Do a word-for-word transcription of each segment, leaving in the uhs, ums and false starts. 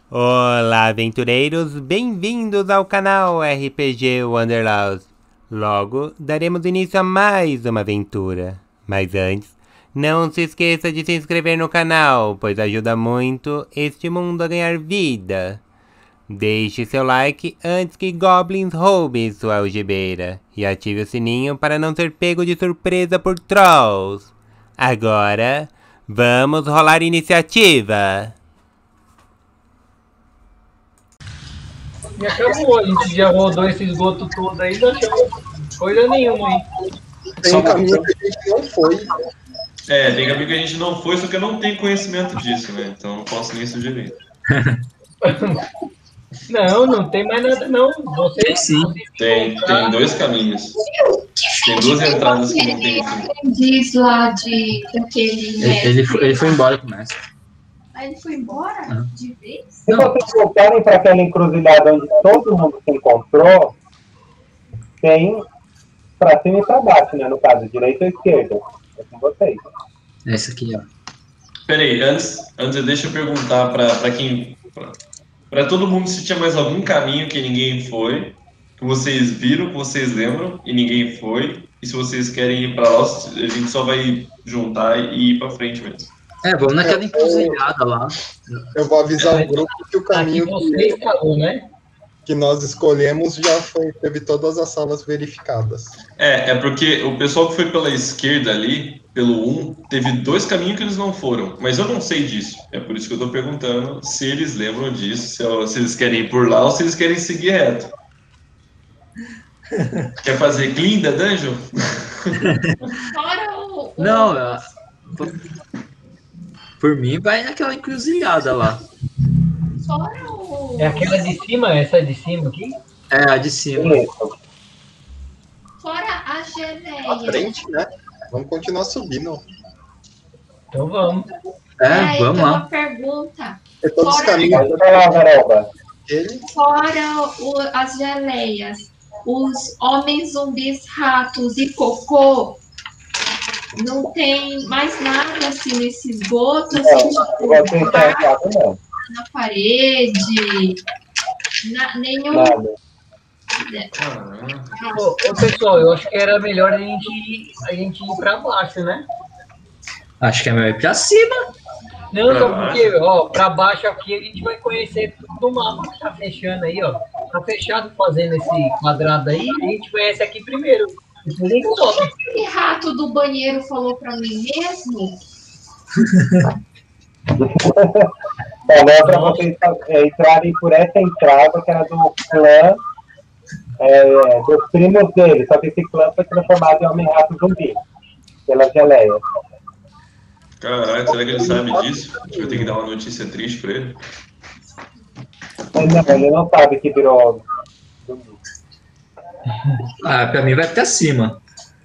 Olá, aventureiros, bem-vindos ao canal R P G Wanderlaws. Logo, daremos início a mais uma aventura. Mas antes, não se esqueça de se inscrever no canal, pois ajuda muito este mundo a ganhar vida. Deixe seu like antes que goblins roubem sua algibeira. E ative o sininho para não ser pego de surpresa por trolls. Agora, vamos rolar iniciativa. E acabou, a gente já rodou esse esgoto todo aí, não achamos coisa nenhuma aí. Tem um caminho que a gente não foi. É, tem caminho que a gente não foi, só que eu não tenho conhecimento disso, né? Então não posso nem sugerir. Não, não tem mais nada não. Você, Tem sim. você Tem, tem dois caminhos. Tem duas entradas que não tem aqui. Diz lá de daquele Ele, mestre. ele, foi, ele foi embora com o mestre. Aí ele foi embora Uhum. de vez? Se vocês voltarem para aquela encruzilhada onde todo mundo se encontrou, tem para cima e para baixo, né? No caso, direita ou esquerda. É com vocês. Esse aqui, ó. Peraí, antes, antes deixa eu perguntar pra, pra quem. Pra, pra todo mundo se tinha mais algum caminho que ninguém foi, que vocês viram, que vocês lembram e ninguém foi. E se vocês querem ir pra lá, a gente só vai juntar e ir pra frente mesmo. É, vamos naquela É, encruzilhada lá. Eu vou avisar o grupo que o caminho aqui você que, falou, né? que nós escolhemos já foi, teve todas as salas verificadas. É, é porque o pessoal que foi pela esquerda ali, pelo um, teve dois caminhos que eles não foram. Mas eu não sei disso. É por isso que eu tô perguntando se eles lembram disso, se, se eles querem ir por lá ou se eles querem seguir reto. Quer fazer clean da dungeon? Fora o. o- Não, é- por mim vai naquela encruzilhada lá. Fora o. É aquela de cima, essa de cima aqui? É, a de cima. Isso. Fora a À geleia. frente, né? Vamos continuar subindo. Então vamos. É, Aí, vamos tem lá. uma pergunta. É todos os Fora- caminhos Vai lá, Varelba. dele. Fora o- as geleias, os homens zumbis, ratos e cocô, não tem mais nada assim nesse esgoto, assim, Não, tipo, vocês têm barro achado, não. na parede, na- nenhum. Nada. Caramba. Ô, ô, pessoal, eu acho que era melhor a gente, ir- a gente ir pra baixo, né? Acho que é melhor ir pra cima. Não, Pra só baixo? porque, ó, pra baixo aqui a gente vai conhecer tudo do mapa que tá fechando aí, ó. Tá fechado fazendo esse quadrado aí, a gente conhece aqui primeiro. Depois a gente sobe. Aquele rato do banheiro falou pra mim mesmo. Falou para vocês é, entrarem por essa entrada que era do clã, é, dos primos dele. Só que esse clã foi transformado em homem-rato zumbi pela geleia. Caralho, será que ele sabe disso? A gente vai ter que dar uma notícia triste pra ele. Mas não, ele não sabe que virou zumbi. Ah, pra mim vai pra cima.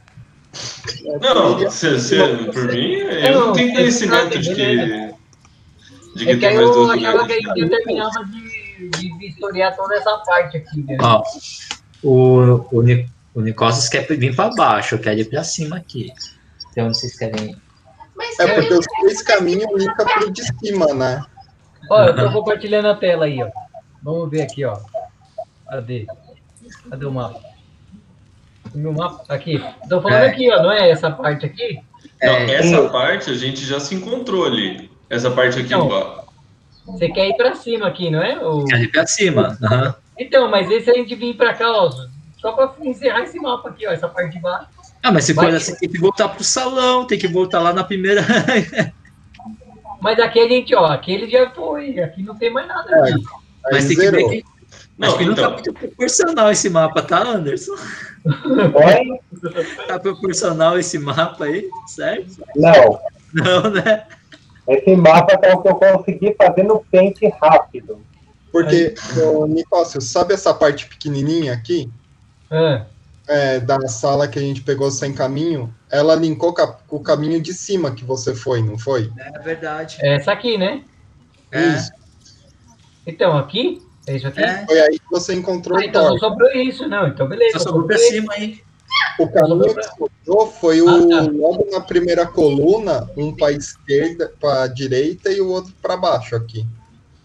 Não, se, se, por mim, eu não tenho conhecimento de que. De que É que tem aí mais eu dois achava que a lugares. gente terminava de, de vistoriar toda essa parte aqui, né? Ó, o, o, Ni- o Nicosas quer vir pra baixo, eu quero ir pra cima aqui. Então onde vocês querem ir? Mas É porque eu- os três caminhos ficam pro de cima, né? Ó, eu tô compartilhando a tela aí, ó. Vamos ver aqui, ó. Cadê? Cadê o mapa? O meu mapa? Aqui. Tô falando É. aqui, ó. Não é essa parte aqui? Não, É, essa parte a gente já se encontrou ali. Essa parte aqui, Não. ó. Você quer ir pra cima aqui, não é? O... quero ir pra cima. Aham. Então, mas esse a gente vir pra cá, ó. Só pra encerrar esse mapa aqui, ó. Essa parte de baixo. Ah, mas se for Vai- assim, tem que voltar pro salão, tem que voltar lá na primeira. Mas aqui a gente, ó. Aqui ele já foi. Aqui não tem mais nada. Aqui. Aí Mas tem que ver zerou. que. Não, Acho que não então. tá muito proporcional esse mapa, tá, Anderson? Oi? Tá proporcional esse mapa aí, certo? Não. Não, né? Esse mapa é o que eu consegui fazer no pente rápido. Porque, ô, Nicócio, sabe essa parte pequenininha aqui? Ah, É, da sala que a gente pegou sem caminho? Ela linkou com, a- com o caminho de cima que você foi, não foi? É verdade. é essa aqui, né? É, Isso. Então, aqui? É isso aqui? é. Foi aí que você encontrou Ah, o então não Thor. sobrou isso, não. Então, beleza. Só sobrou pra esse. cima aí. O caminho que sobrou foi o, Ah, tá. logo na primeira coluna, um para esquerda, para direita e o outro para baixo aqui.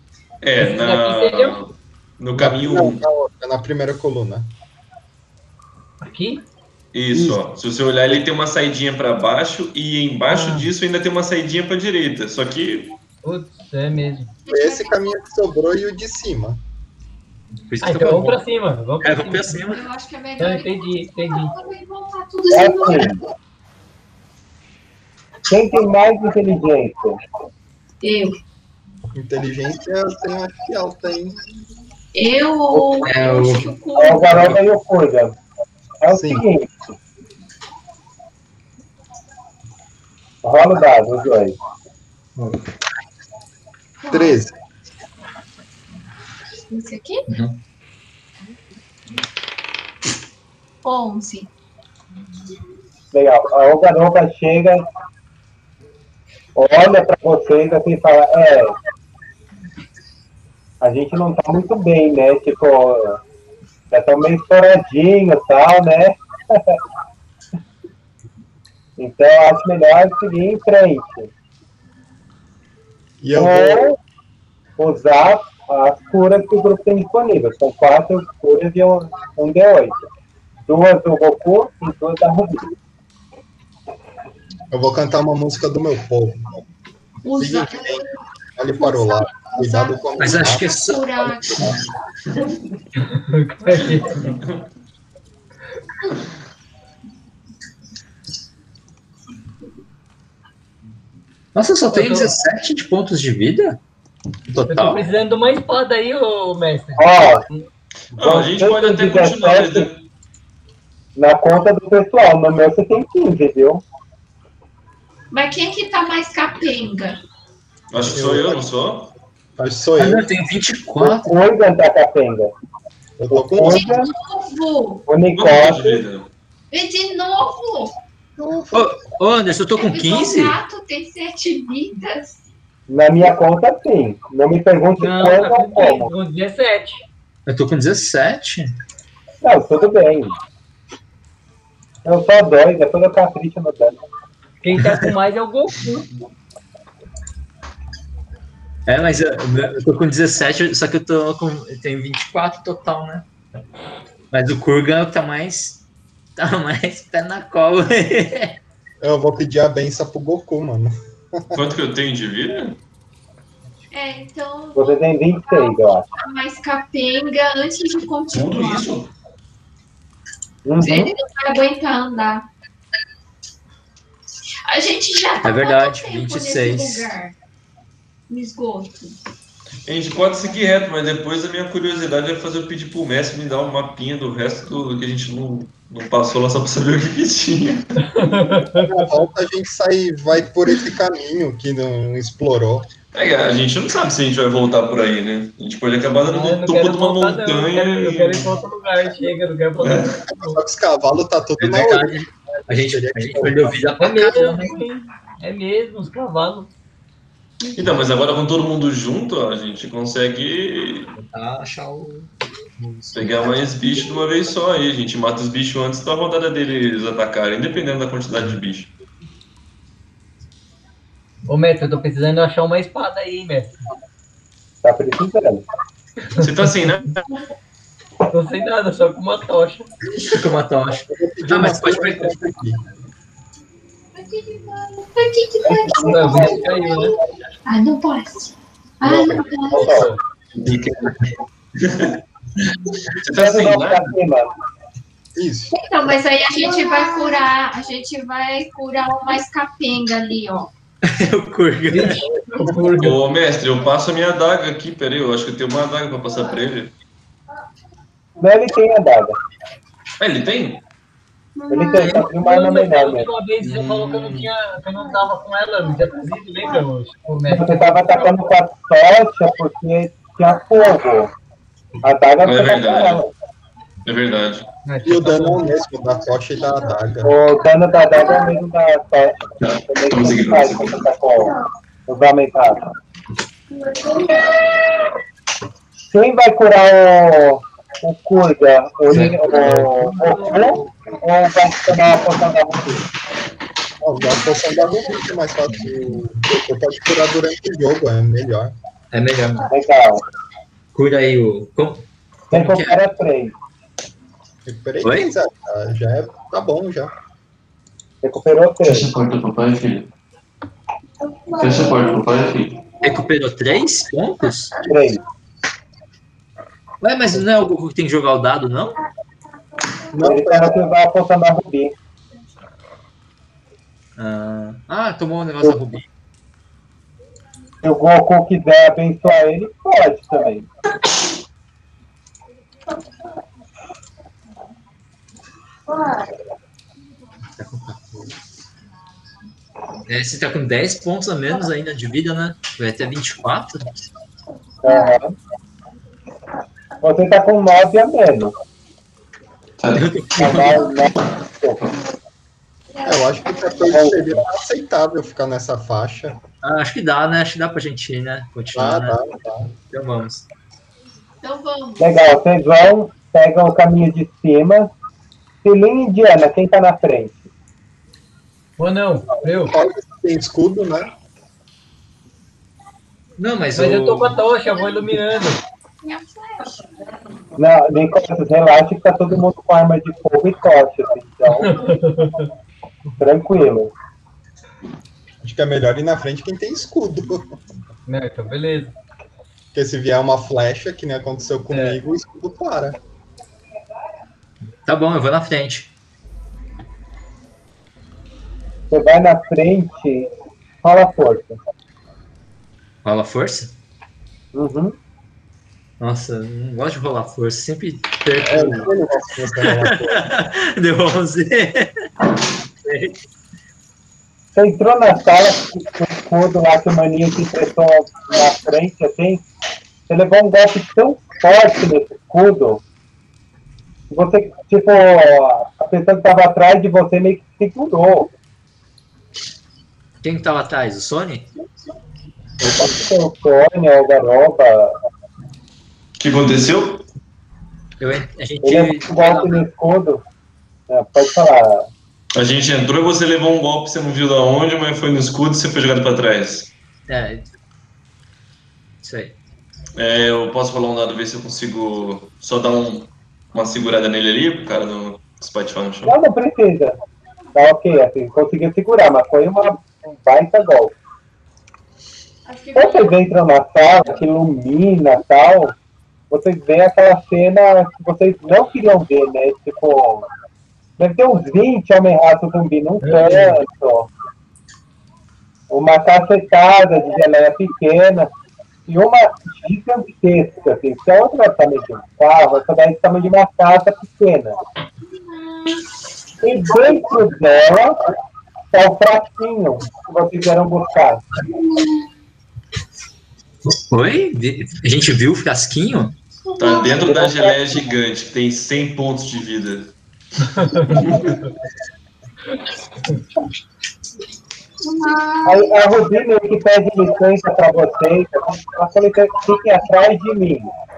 É, Esse daqui seria na, no caminho Não, um. na outra, na primeira coluna. aqui? Isso, ó. Se você olhar, ele tem uma saidinha para baixo e embaixo Ah. disso ainda tem uma saidinha para direita. Só que Putz, é mesmo. Foi esse caminho que sobrou e o de cima. Por isso Ah, que então eu vamos pra cima. Vamos pra É, vamos pra cima. cima. Eu acho que é Ah, melhor entendi, entendi. e voltar tudo É de novo. assim. Quem tem mais inteligência? Eu. Inteligência eu tenho acho que alta, hein? Eu ou É, eu o- acho que o cu. É o garoto e o Cuida. É o Sim. seguinte. Rola o dado, os dois. treze. Esse aqui? Uhum. onze. Legal. A garopa chega, olha para vocês assim e fala, é, a gente não tá muito bem, né? Tipo, já tá meio estouradinho e tal, né? Então, eu acho melhor seguir em frente. E eu vou. Ou usar as curas que o grupo tem disponível. São quatro curas e um, um D oito. Duas do Goku e duas da Rubi. Eu vou cantar uma música do meu povo. Usa. Olhe para o lado. Cuidado com a Mas acho que é só. Curar. Nossa, só tem Eu tô- dezessete de pontos de vida? Eu tô Total. precisando de uma espada aí, ô mestre. Ó, Não, a gente pode até continuar. Mas... na conta do pessoal. No meu você tem quinze, viu? Mas quem que tá mais capenga? Acho que sou eu, não sou? Acho que sou Ah, eu. eu tenho vinte e O quatro. Coisa tá capenga. Eu tô O com Coisa, De novo! o Quanto de Nicole, vida? E de novo! Ô, ô, Anderson, eu tô com O quinze? gato tem sete vidas. na minha conta sim. Não me pergunte Não, quando tá ou com como. com dezessete. Eu tô com dezessete. Não, tudo bem. Eu sou dois, depois eu capricho no dano. Quem tá com mais é o Goku. É, mas eu, eu tô com dezessete, só que eu tô com. Eu tenho vinte e quatro total, né? Mas o Kurgan tá mais. Tá mais pé na cola. Eu vou pedir a benção pro Goku, mano. Quanto que eu tenho de vida? É, então Você tem vinte e seis, eu acho. mais capenga antes de Tudo continuar. isso? Uhum. Ele não vai aguentar andar. A gente já tá É verdade, quanto tempo vinte e seis. nesse lugar? No esgoto. A gente pode seguir reto, mas depois a minha curiosidade é fazer eu pedir pro mestre me dar um mapinha do resto do que a gente não, não passou lá só pra saber o que, que tinha. Na volta a gente sai, vai por esse caminho que não explorou. É, a gente não sabe se a gente vai voltar por aí, né? A gente pode acabar dando Ah, eu no não topo quero de uma voltar, não. Eu montanha quero, eu e... quero ir pra outro lugar. Chega, eu não quero voltar. Só que os cavalos tá tudo É na outra. verdade. A gente, a gente perdeu vida É pra caramba. mesmo, hein? É mesmo, os cavalos. Então, mas agora com todo mundo junto, ó, a gente consegue Tentar achar o. pegar mais bichos de uma vez só aí. A gente mata os bichos antes da rodada deles atacarem, independente da quantidade de bicho. Ô, mestre, eu tô precisando achar uma espada aí, hein, mestre. Tá precisando. Você tá assim, né? Tô sem nada, só com uma tocha. Com uma tocha. Eu vou pedir Ah, uma mas pode coisa pegar. aqui. Por que que vai? Por que que vai? Não, o bicho caiu, né? Ah, não pode. Ah, Não, não pode. Ó, Você tá sem vamos nada? pra cima. Isso. Então, mas aí a gente vai curar, a gente vai curar o mais capenga ali, ó. O Kurgan. O Kurgan. Ô, mestre, eu passo a minha adaga aqui, peraí, eu acho que eu tenho uma adaga pra passar pra ele. Não, ele tem a daga. Ah, ele tem? Ele tem, só que uma arma Não, mas melhor a mesmo. última vez você falou que eu não tinha, que eu não tava com ela, não tinha trazido, lembra, ô, ô, mestre? Você tava atacando com a tocha porque tinha fogo. A daga É você tá com verdade. ela. É verdade. Ah, E o dano é o mesmo, da tocha e da adaga. O dano da daga é o mesmo da tocha. Também Vamos seguir, você faz vamos quando tá com os aumentados. Quem vai curar o, o Kurga? O, o, o, o ou vai tomar a poção da Rubi? Ó, dá a poção da Rubi, que é mais fácil. Você pode curar durante o jogo, é melhor. É melhor. Legal. Cura aí o... Como, como que é? Recupera três. Recuperei Oi? três, já, já é, tá bom já. Recuperou três. Fecha a porta pro pai, filho. Fecha a porta pro pai, filho. Recuperou três pontos? Três. Ué, mas não é o Goku que tem que jogar o dado, não? Não, Ele quer que vai apontar na Rubi. Ah, ah, tomou um negócio da Rubi. Se o Goku quiser abençoar ele, pode também. Tá com quatorze. É, você tá com dez pontos a menos ainda de vida, né? Vai até vinte e quatro. Aham. Você tá com nove a menos. Tá. Tá mais- mais- É, eu acho que quatorze seria aceitável ficar nessa faixa. Ah, acho que dá, né? Acho que dá pra gente ir, né? Continuar, Ah, né? tá, tá. Então vamos. Então vamos. Legal, vocês vão, pegam o caminho de cima. Cilinho e Diana, quem tá na frente? Ou não, eu. Olha, tem escudo, né? Não, mas, Mas o... eu tô com a tocha, eu vou iluminando. Minha flecha. Não, Nicolas, relaxa que tá todo mundo com arma de fogo e tocha, assim, então. Tranquilo. Acho que é melhor ir na frente quem tem escudo. Né, então beleza. Porque se vier uma flecha, que nem aconteceu comigo, o escudo para. Tá bom, eu vou na frente. Você vai na frente, rola força. Rola força? Uhum. Nossa, não gosto de rolar força. Sempre perco. É, eu não gosto de mostrar uma coisa. Deu onze. Você entrou na sala, com o escudo lá que o maninho te emprestou na frente, assim. Você levou um golpe tão forte nesse escudo. Que você, tipo, a pessoa que tava atrás de você meio que segurou. Quem que tava atrás? O Sony? Pode ser o Sônia, o Garoba. O que aconteceu? Eu, a gente. Ele levou um golpe no escudo. É, pode falar. A gente entrou e você levou um golpe, você não viu da onde, mas foi no escudo e você foi jogado pra trás. É. Isso aí. É, eu posso rolar um dado, ver se eu consigo só dar um, uma segurada nele ali, pro cara não espatifar no chão. Não, não precisa. Tá ok, assim, conseguiu segurar, mas foi uma, um baita golpe. Acho que Quando vocês entram na sala, que ilumina e tal, vocês veem aquela cena que vocês não queriam ver, né? Tipo, deve ter uns vinte homem-rato zumbi num canto, uma cacetada de geleia pequena e uma gigantesca, assim, se a outra é o tamanho de um carro, essa daí é o tamanho de uma casa pequena. E dentro dela tá o pratinho que vocês vieram buscar. Oi? A gente viu o frasquinho? Tá dentro da geleia gigante, que tem cem pontos de vida. Aí a Rubi meio que pede licença para vocês, ela falou que fiquem atrás de mim.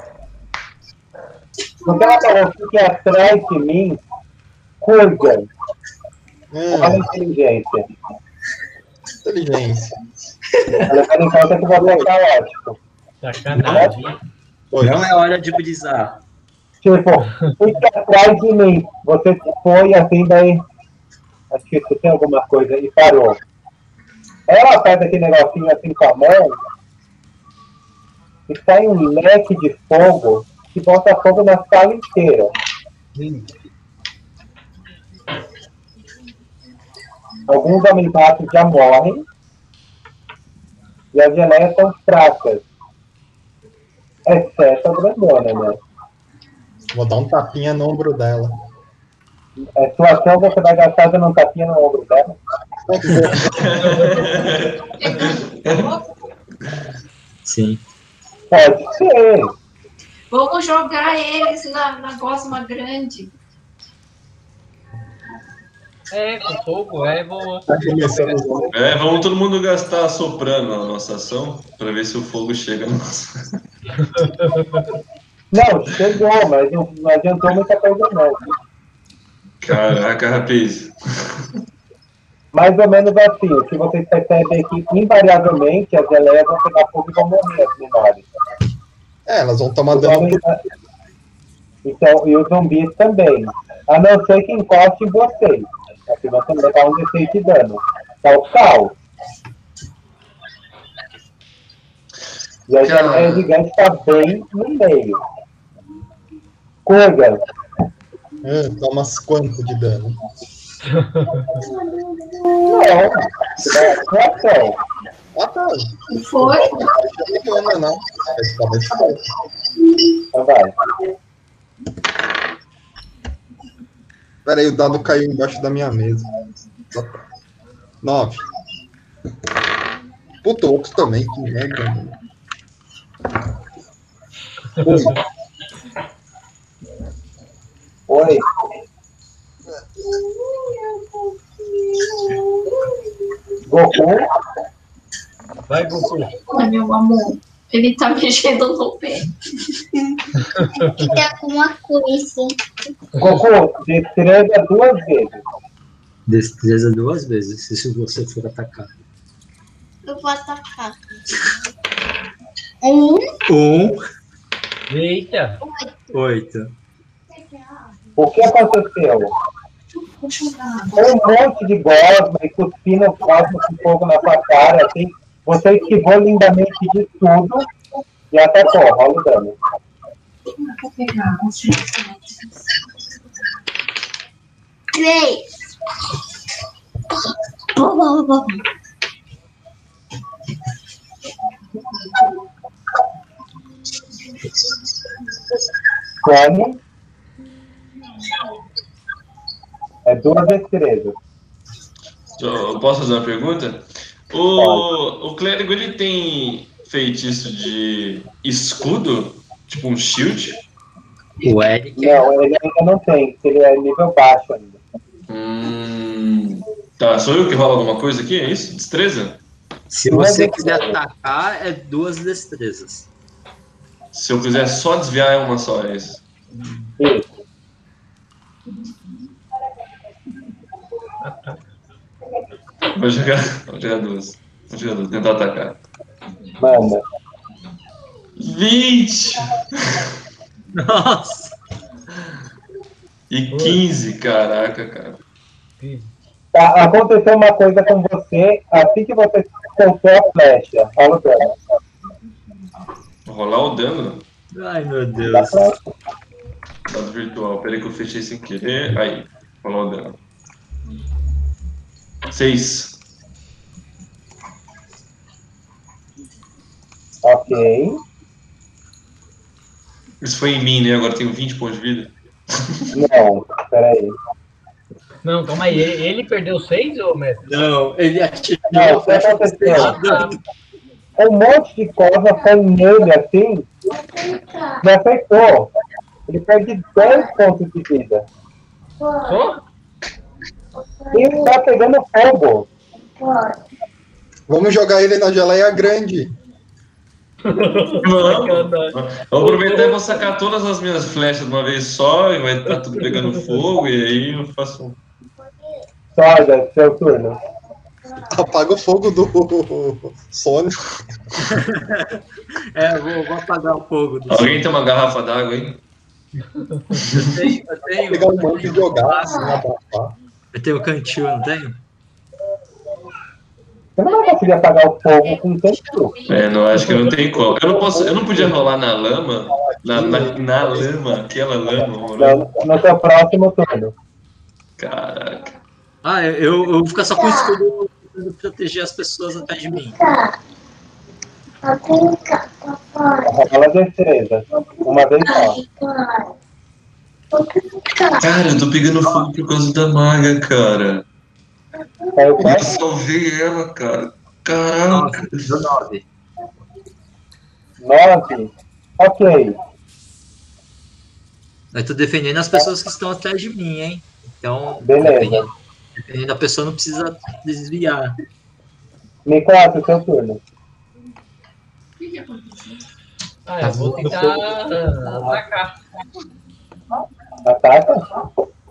Quando ela falou fiquem atrás de mim, Kurgan, olha a Hum, inteligência. inteligência. Levando em conta que você é caótico. Sacanagem. Oi. Não é hora de brisar. Tipo, fique atrás de mim. Você foi assim, daí. Acho que isso tem alguma coisa. E parou. Ela faz aquele negocinho assim com a mão. E sai um leque de fogo que bota fogo na sala inteira. Alguns homens-ratos já morrem. E as geleias são fracas. Exceto a grandona, né? Vou dar um tapinha no ombro dela. É, sua ação você vai gastar dando um tapinha no ombro dela. Sim. Pode ser. Vamos jogar eles na, na gosma grande. É, com fogo, é boa. Tá começando os homens. É, vamos todo mundo gastar soprando a nossa ação, pra ver se o fogo chega no nosso. Não, chegou, mas não, não adiantou muita coisa não. Caraca, rapaz. Mais ou menos assim, o que vocês percebem é que invariavelmente as geleias vão pegar fogo e vão morrer as menores. É, elas vão tomar Os dano homens- por... Então, e os zumbis também. A não ser que encoste em vocês. Aqui nós vamos levar um D seis de dano. Tá o caos. E a Cara. geleia gigante tá bem no meio. Kurgan, É, toma quanto de dano? não. É atuação. Ah, tá. Foi? Não, não, não. Esse tava de boa. Então vai. Pera aí, o dado caiu embaixo da minha mesa. Nove. Puta, outro também, que merda. Mano. Oito. Oi. Goku, Vai, Goku. Ai, meu amor. Ele tá mexendo no pé. Fica com uma coisa. Goku, destreza duas vezes. Destreza duas vezes, se você for atacar. Eu vou atacar. Um, Um, Eita. oito. O que aconteceu? Foi um monte de gosma e cuspindo gosma com fogo na sua cara, assim. Você esquivou lindamente de tudo e atacou. Rola o dano. três. Bom, bom, bom. Come. É duas destrezas. Eu posso fazer uma pergunta? O, o clérigo, ele tem feitiço de escudo? Tipo um shield? O Eric. Não, ele ainda não tem, ele é nível baixo ainda. Hum, tá, sou eu que rola alguma coisa aqui? É isso? Destreza? Se você quiser atacar, é duas destrezas. Se eu quiser só desviar, é uma só, é isso. Isso. Vou jogar, vou jogar duas. Vou jogar duas, tentar atacar. Manda. vinte! Nossa! E quinze, caraca, cara. Tá, aconteceu uma coisa com você assim que você soltou a flecha. Rola o dano. Vou rolar o dano. Ai, meu Dá Deus. pra... Dado virtual. Peraí que eu fechei sem querer. Aí, rolar o dano. seis. Ok. Isso foi em mim, né? Agora tenho vinte pontos de vida. Não, peraí. Não, calma aí. Ele, ele perdeu seis, ô mestre? Não, ele atirou Não, a o que flecha aconteceu? dando. Um monte de coisa foi nele assim e acertou. Ele perde dez pontos de vida. Só? E ele tá pegando fogo. Vamos jogar ele na geleia grande. Vamos. Vou aproveitar e vou sacar todas as minhas flechas de uma vez só e vai estar tudo pegando fogo e aí eu faço um. Soja, seu turno. Apaga o fogo do Sonic. É, vou, vou apagar o fogo. Do Alguém tem uma garrafa d'água aí? Eu tenho, eu tenho. Pegar um monte e jogar, assim, abafar. Eu tenho o cantil, não tenho? Você não vai conseguir apagar o fogo com cantil. É, não, acho que não tem como. Eu não, posso, eu não podia rolar na lama, na, na, na lama, aquela lama. horrorosa. No, no seu próximo turno. Caraca. Ah, eu, eu vou ficar só com o escudo pra proteger as pessoas atrás de mim. Rola destreza. Uma vez só. Cara, eu tô pegando fogo por causa da maga, cara. Caiu Eu quanto? salvei ela, cara. Caraca. Deu nove. Nove. Ok. Eu tô defendendo as pessoas que estão atrás de mim, hein? Então, Beleza. dependendo, dependendo da pessoa, não precisa desviar. Nicolas, seu turno. Ah, eu vou tentar ah, atacar. Ataca.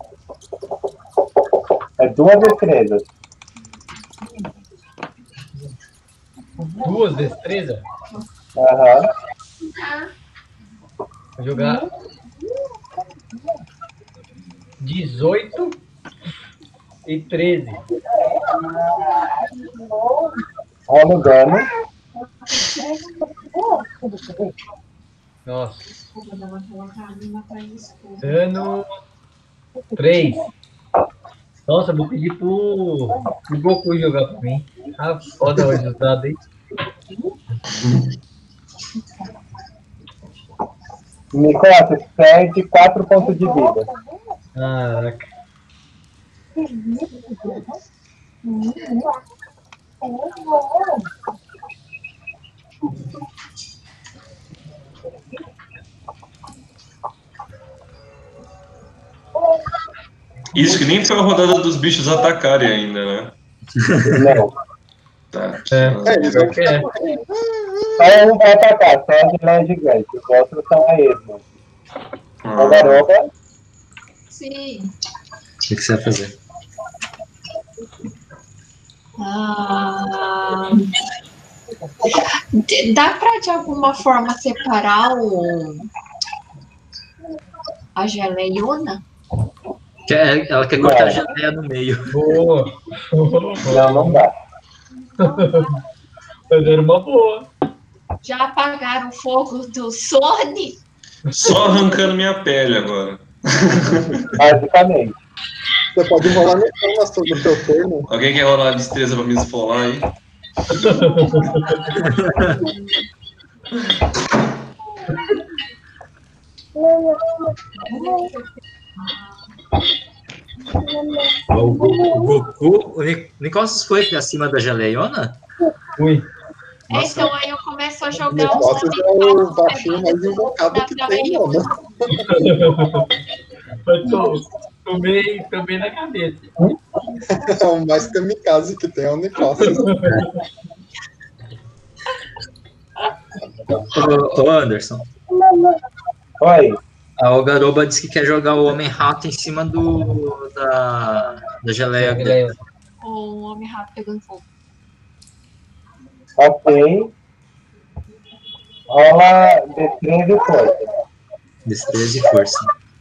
É duas destrezas. Duas destrezas? Aham. Vou jogar dezoito e treze. Rola o dano. Nossa. Dano três. Nossa, vou pedir pro, pro Goku jogar pra mim. Ah, foda o resultado aí. Nicolas, você perde quatro pontos de vida. Caraca. Isso que nem foi a rodada dos bichos atacarem ainda, né? Não. Tá. É, É, eles pior que é. Só um vai atacar, só a geleia gigante. Os outros são a esmo. Ah, O garoto, Sim. O que, que você vai fazer? Ah, d- dá pra de alguma forma separar o a geleiona? Quer, ela quer cortar a geleia no meio. Boa. não, não dá. Tá dando uma boa. Já apagaram o fogo do Sony? só arrancando minha pele agora. Basicamente. Você pode rolar no chão na sua- no seu turno. Alguém quer rolar a destreza pra me esfolar aí? O, Go- o Goku. O Ni- Nicolas foi acima da geleiona? Ui. É, Nossa. então aí eu começo a O jogar os negócio é o baixinho mais invocado que tem, mano. Eu tô, tomei, tomei na cabeça. É o mais kamikaze que tem é o negócio. Ô, ô, Anderson, Oi. a Ogaroba disse que quer jogar o Homem-Rato em cima do, da, da geleia dele. O homem rato pegando fogo. Ok. Rola destreza e força. Destreza e força.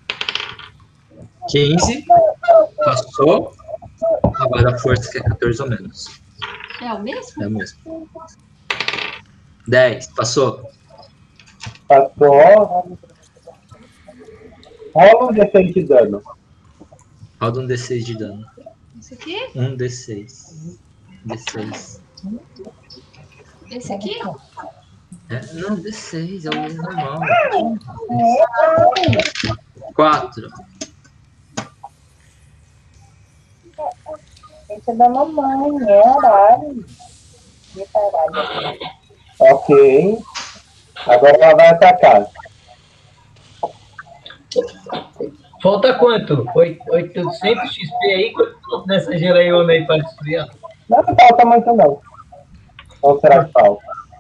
quinze. Passou. Agora a força que é quatorze ou menos. É o mesmo? É o mesmo. dez. Passou. Passou. Rola um D seis de dano. Roda um D seis de dano. Esse aqui? Um D seis. D seis. Esse aqui? É, não, D seis, é o normal. quatro. Esse é da mamãe, é horário. De caralho. Ok. Agora ela vai atacar. Falta quanto? Oit- oitocentos X P aí? Quanto falta nessa geleiona aí pra destruir? Não falta muito, não. Ou será que falta?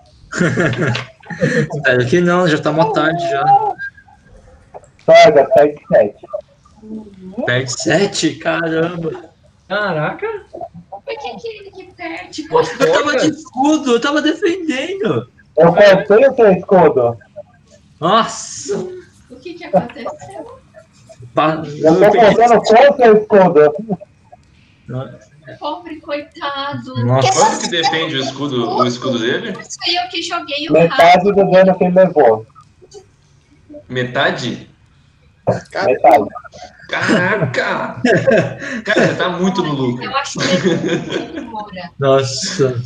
Espero que não, já tá uma tarde já. Sorga, perde sete. Perde sete? Caramba. Caraca! Por que que ele que perde? Pô, Eu tava de escudo, eu tava defendendo. Eu cortei o seu escudo. Nossa. O que que aconteceu? Pa- Eu tô contando com o seu escudo. Pobre coitado. Nossa. Quanto que defende o escudo, o escudo dele? Foi eu que joguei o rato. Metade do dano que ele levou. Metade? Metade. Caraca! Cara, você tá muito no lucro. Eu acho que ele demora. Nossa.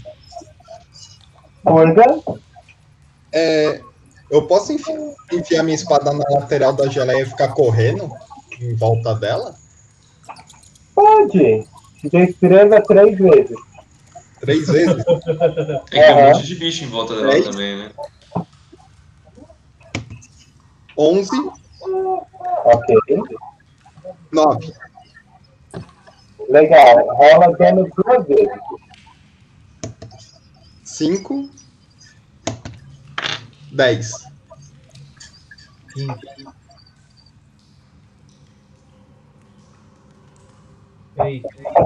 Sorga. É, eu posso enfi- enfiar minha espada na lateral da geleia e ficar correndo em volta dela? Pode. Destreza três vezes. Três vezes? Tem que ter um monte de bicho em volta dela Dez. também, né? Onze, Ok. nove. Legal. Rola dano duas vezes. Cinco, dez. Ei.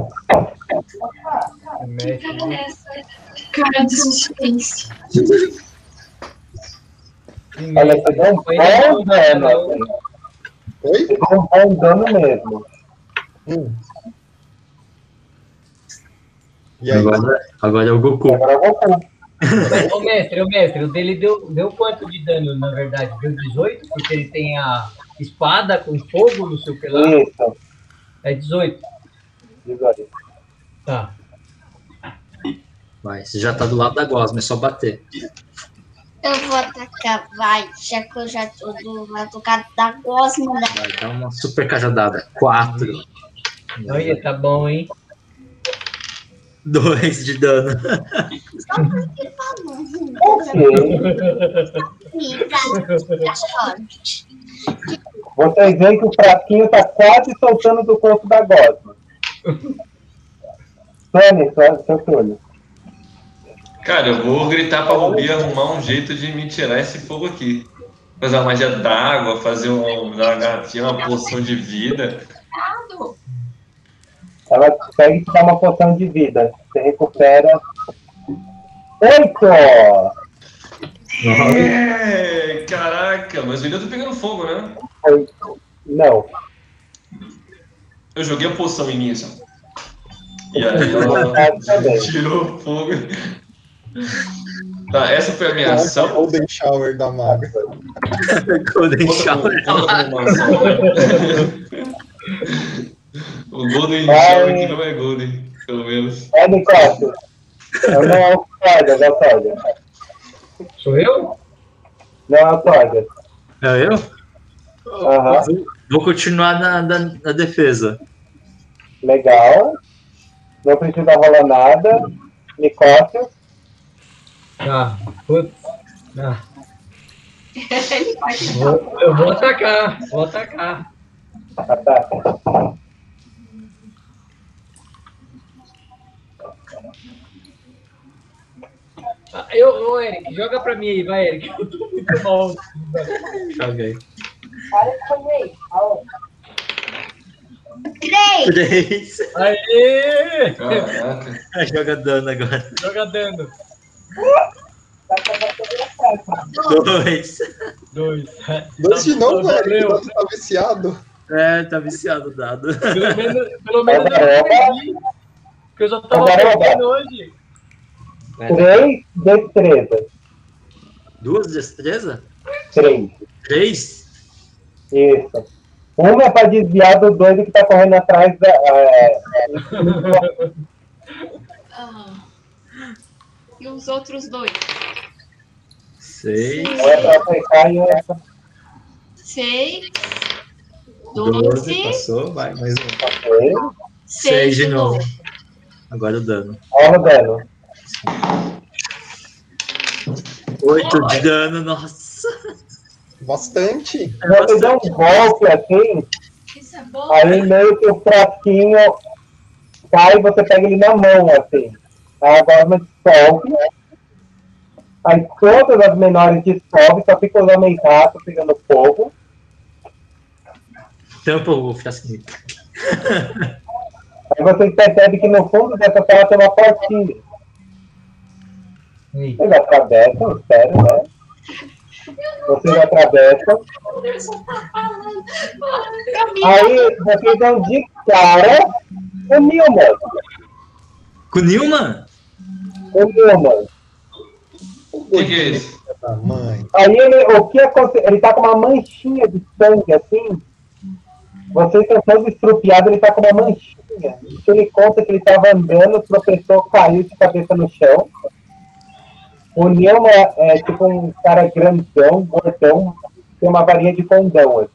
Mexe. Cara de suspense. Olha, você deu um bom dano, assim. Oi? Você deu um bom dano mesmo. Hum. E aí? Agora, agora é o Goku. Agora eu vou com. Ô, mestre, ô, mestre, o dele deu, deu quanto de dano, na verdade? Deu dezoito, porque ele tem a espada com fogo no seu pelar. Isso. É dezoito. dezoito. Tá. Vai, você já tá do lado da gosma, é só bater. Eu vou atacar, vai, já que eu já tô do lado da gosma. Da... Vai, dá uma super cajadada. Quatro. Olha, tá bom, hein? Dois de dano. Só porque falou. Vocês veem que o frasquinho tá quase soltando do corpo da gosma. Tony, seu, seu turno. Cara, eu vou gritar pra Rubi arrumar um jeito de me tirar esse fogo aqui. Fazer uma magia d'água, fazer um, uma garrafinha, uma poção de vida. Ela consegue te dar uma poção de vida. Você recupera. Oito! É, caraca, mas eu ainda tô pegando fogo, né? Oito. Não. Eu joguei a poção em mim, só. E aí ela tirou fogo. Tá, essa foi a minha ação. Golden Shower da maga. Golden Shower. O Golden Shower que não é Golden, pelo menos. É, Nicócio. Eu não é o Cláudio, é o Cláudio. Sou eu? Não é o Cláudio. É eu? Aham. Vou, vou continuar na, na, na defesa. Legal. Não precisa rolar nada. Nicócio. Tá. Putz. Ah. Ele vai te Vou- eu vou atacar, vou atacar. Ataca. Ah, Eu, ô, Eric, joga pra mim aí, vai, Eric. Eu tô muito mal. Joguei. Olha que foi aí. Aô. Três! Três. Aê! Caraca. Joga dano agora. Joga dano. Vai pegar toda a festa. Dois. Dois. Dois de Tá- novo, tá- velho. valeu. Tá viciado. É, tá viciado o dado. Pelo menos, pelo menos eu perdi. Porque eu só tava Agora, perdendo hoje. Três destreza. Duas destreza? Três. Três? Isso. Uma é pra desviar do doido que tá correndo atrás da. É... Ah. E os outros dois? Seis. Uma é pra acertar e outra. Seis. Doze. Doze. Passou. Vai, mais um. Ok. Seis de novo. Agora o dano. Olha o dano. Oito de dano, nossa. Bastante. Você dá um golpe assim, Isso é bom. aí meio que o frasquinho cai e você pega ele na mão, assim. Aí a gosma dissolve. Aí todas as menores dissolvem, só fica os homens ratos pegando fogo. Tampa o frasquinho. Aí vocês percebem que no fundo dessa sala tem uma portinha. Ei, Vocês atravessam, espero, né? Vocês atravessam. O Anderson tá falando. Pra mim, Aí vocês dão de cara o Nilman. Com o Nilman? O Nilman. O que, que é isso? Ah, mãe. Aí ele, o que aconteceu? Ele tá com uma manchinha de sangue assim. Vocês estão todos estrupiados, ele tá com uma manchinha. Isso ele conta que ele tava andando, tropeçou, caiu de cabeça no chão. O Nilma é, é tipo um cara grandão, gordão, tem uma varinha de condão. Assim.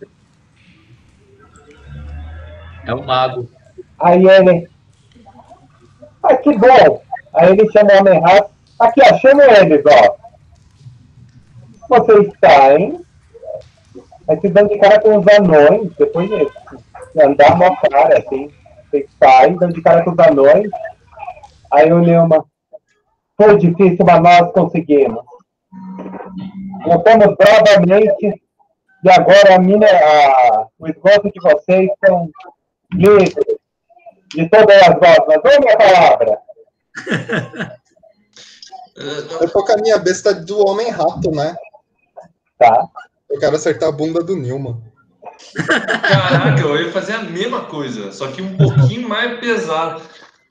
É o mago. Aí ele. Ah, que bom! Aí ele chama o homem rato. Aqui, ó, chama eles, ó. Vocês saem. Aí se dão de cara com os anões, depois de andar uma cara, assim. Vocês saem, dão de cara com os anões. Aí o Nilma. Foi difícil, mas nós conseguimos. Lutamos bravamente. E agora a mina, a, o esgoto de vocês são livres de todas as gosmas. Dê minha palavra. Eu tô com a minha besta do Homem-Rato, né? Tá? Eu quero acertar a bunda do Nilman. Caraca, eu ia fazer a mesma coisa, só que um pouquinho mais pesado.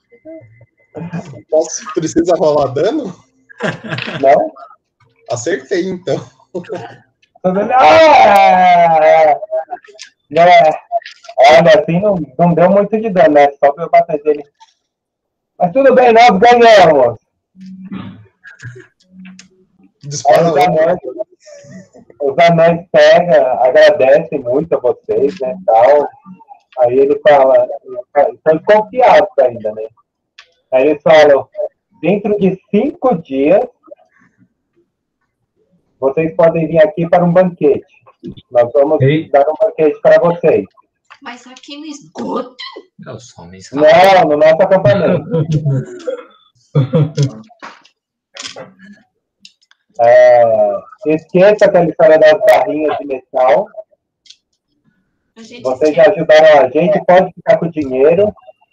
Posso, precisa rolar dano? Não? Acertei, então. Tudo bem. Ah! É, olha, assim não, não deu muito de dano, né? Só pra eu bater dele. Mas tudo bem, nós ganhamos. Dispara Os anões, os anões pegam, agradecem muito a vocês, né, tal. Aí ele fala, estão confiados ainda, né? Aí eles falam, dentro de cinco dias, vocês podem vir aqui para um banquete. Nós vamos Ei. dar um banquete para vocês. Mas aqui no esgoto. É os homens. Não, no nosso acampamento. É, esqueça aquela história das barrinhas de metal. A gente Vocês já quer. ajudaram a gente, pode ficar com o dinheiro.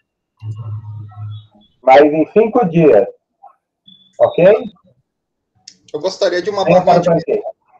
Mas em cinco dias. Ok? Eu gostaria de uma Venha para barra o de banquete.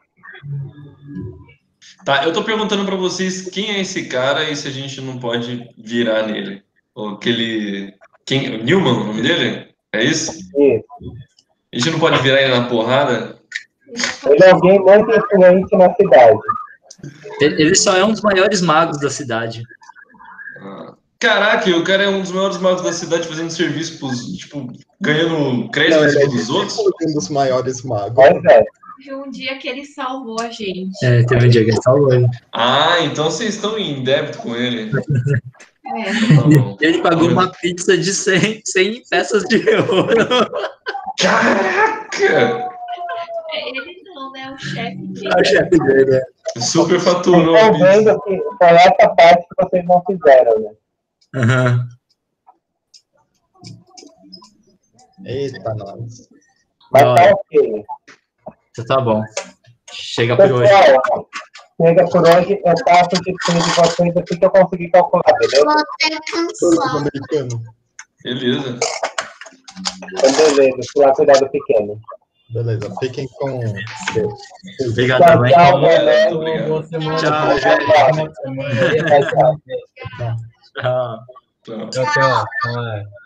Tá, eu tô perguntando pra vocês quem é esse cara e se a gente não pode virar nele. Ou aquele. Quem? O Newman, o nome dele? É isso? Isso. A gente não pode virar ele na porrada? Ele é alguém muito influente na cidade. Ele ele só é um dos maiores magos da cidade. Ah, caraca, o cara é um dos maiores magos da cidade fazendo serviço pros. Tipo, ganhando crédito Não, em ele é cima dos outros? um dos maiores magos. Pois é. Teve um dia que ele salvou a gente. É, teve um dia que ele salvou ele. Ah, então vocês estão em débito com ele. É. Tá bom. Ele pagou uma pizza de cem, cem peças de ouro. Caraca! É, ele não, né? O chefe dele. É o chefe dele, né? Super faturou. Estou bicho. vendo que foi essa parte que vocês não fizeram, né? Aham. Eita, nós. Mas Da tá hora. ok. Então tá bom. Chega por hoje. Pessoal, chega por hoje, eu passo de tudo de vocês aqui que eu consegui calcular, beleza? Vou até Todos cansar. americano. Beleza. Então, beleza, fui lá cuidar do pequeno. Beleza, fiquem com Deus. Obrigado, Tchau, também. tchau, Muito beleza. obrigado. Boa semana. Tchau, Boa gente. semana. Tchau, tchau. Tchau. Tchau. Tchau, tchau. Até mais.